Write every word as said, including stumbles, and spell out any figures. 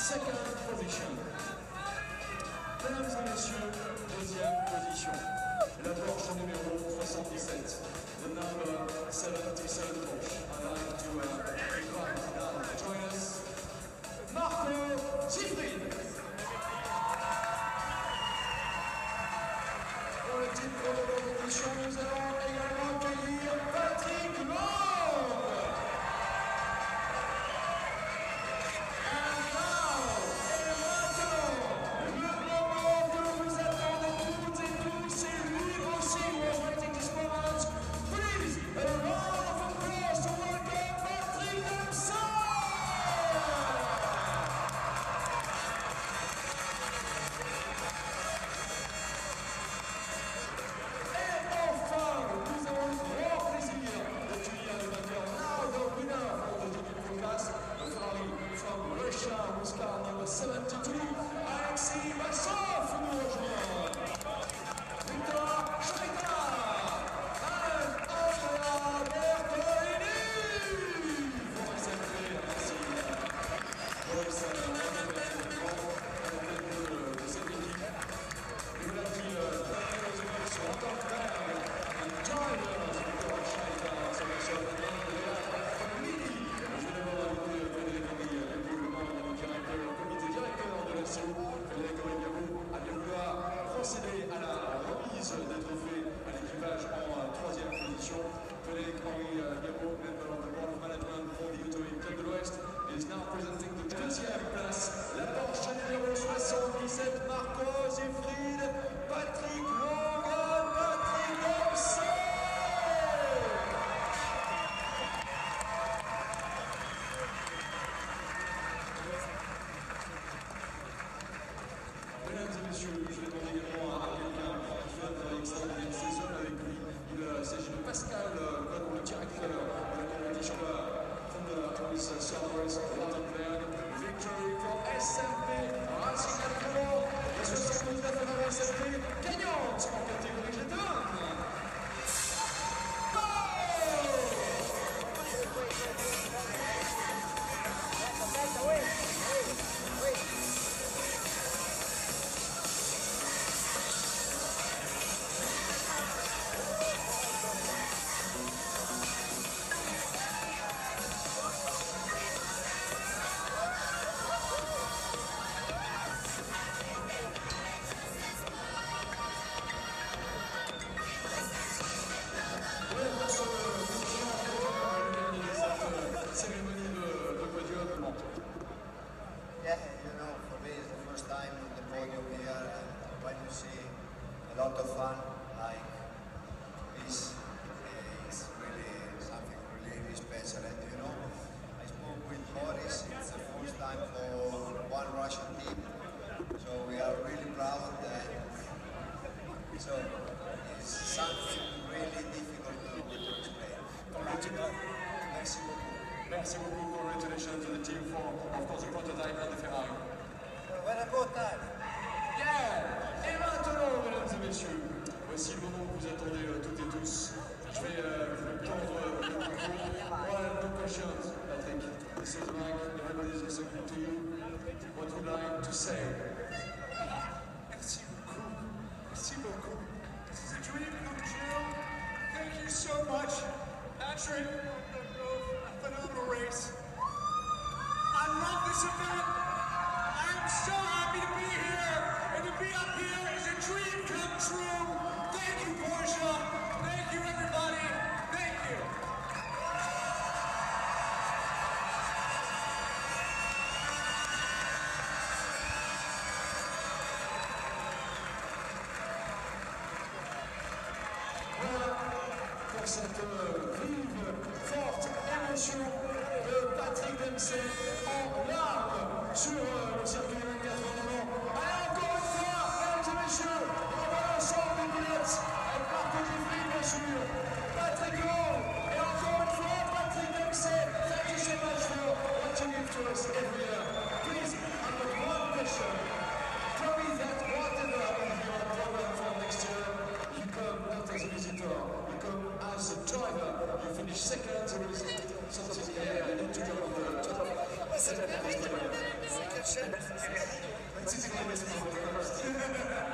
second position. Mesdames et messieurs, deuxième position. La Porsche numéro soixante-dix-sept. The number seventy-seven Porsche. I'd like to uh, invite now to join us, Marco Siegfried. Pour le titre de la compétition, nous allons également accueillir Patrick Long. seventy-two, Alexis Bassov nous rejoint. Victor Schreiter, and Andrea Bertolini. Pour S M P, merci. Pour S M P, de cette équipe. Et voilà qui termine sur Rottenberg, and drivers, Victor Schreiter, sur la Andrea Bertolini. Je vais d'abord inviter Frédéric Henry, Frédéric Henry a bien vouloir procéder à la remise des trophées à l'équipage en troisième position. Frédéric Henry Gabo, member of the board of management for the Automotive Club de l'Ouest, is now presenting the deuxième place. La Porsche numéro soixante-dix-sept, Marco Siegfried, Patrick Long, Patrick Dempsey. Mesdames et messieurs, je vais demander également à quelqu'un qui fait un travail extraordinaire de saison avec lui. Il s'agit de Pascal Godon, le directeur de la compétition from the Thomas Cerberus Rottenberg. Victory for S M P Racing Alpino, la soixante-dix-neuf S M P gagnante en catégorie G deux. Yeah, you know, for me it's the first time on the podium here, and when you see a lot of fun like this, it's really something really, really special. And you know, I spoke with Boris, it's the first time for one Russian team, so we are really proud, and so it's something really difficult to, to explain. Merci beaucoup. Merci beaucoup. Congratulations to the team for, of course, the prototype and the Ferrari. When about time? Yeah! Et maintenant, mesdames et messieurs, voici le moment que vous attendez euh, toutes et tous. Je vais euh, vous tendre euh, le micro. One, two questions, Patrick. This is Mike. Everybody is listening to you. What would you like to say? Merci beaucoup. Merci beaucoup. This is a dream come true. Thank you so much, Patrick. A phenomenal race. I love this event. I'm so happy to be here, and to be up here is a dream come true. Thank you, Porsche. Thank you, everybody. Thank you. Voilà pour cette euh, vive, forte émotion de Patrick Dempsey en larmes sur euh, le circuit des vingt-quatre heures du Mans. Allez, encore une fois, mesdames et messieurs, on va l'ensemble des pilotes avec Marco Siegfried, bien sûr, Patrick Long, et encore une fois, Patrick Dempsey. Thank you so much for what you give to us every year. Please, I've got one question. Promise that whatever happens in your program for next year, you come not as a visitor, you come as a driver. You finish second, there is something here, I need to jump on the top. Let's see if we can get this one first.